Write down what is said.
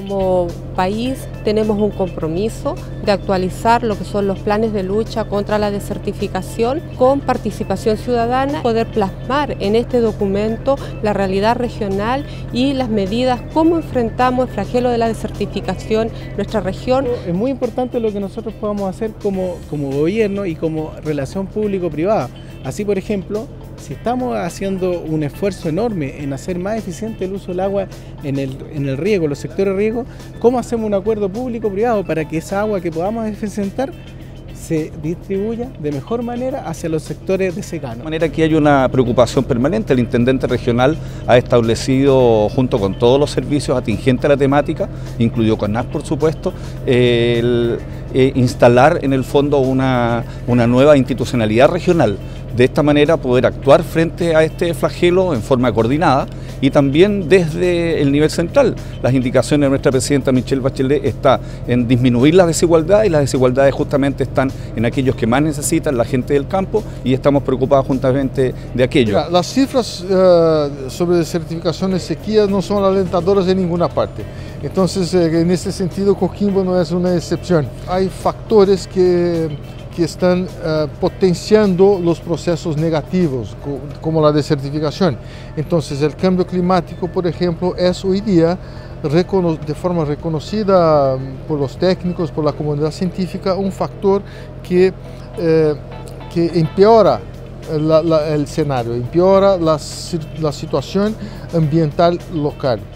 Como país tenemos un compromiso de actualizar lo que son los planes de lucha contra la desertificación con participación ciudadana, poder plasmar en este documento la realidad regional y las medidas, cómo enfrentamos el flagelo de la desertificación en nuestra región. Es muy importante lo que nosotros podamos hacer como gobierno y como relación público-privada. Así, por ejemplo, si estamos haciendo un esfuerzo enorme en hacer más eficiente el uso del agua en el riego, los sectores de riego, ¿cómo hacemos un acuerdo público-privado para que esa agua que podamos eficientar se distribuya de mejor manera hacia los sectores de secano? De manera que hay una preocupación permanente. El intendente regional ha establecido, junto con todos los servicios atingentes a la temática, incluido CONAS por supuesto, instalar en el fondo una nueva institucionalidad regional. De esta manera poder actuar frente a este flagelo en forma coordinada y también desde el nivel central. Las indicaciones de nuestra presidenta Michelle Bachelet está en disminuir las desigualdades, y las desigualdades justamente están en aquellos que más necesitan, la gente del campo, y estamos preocupados justamente de aquello. Mira, las cifras sobre desertificación y sequías no son alentadoras en ninguna parte. Entonces, en este sentido, Coquimbo no es una excepción. Hay factores que están potenciando los procesos negativos, como la desertificación. Entonces, el cambio climático, por ejemplo, es hoy día, de forma reconocida por los técnicos, por la comunidad científica, un factor que empeora el escenario, empeora la situación ambiental local.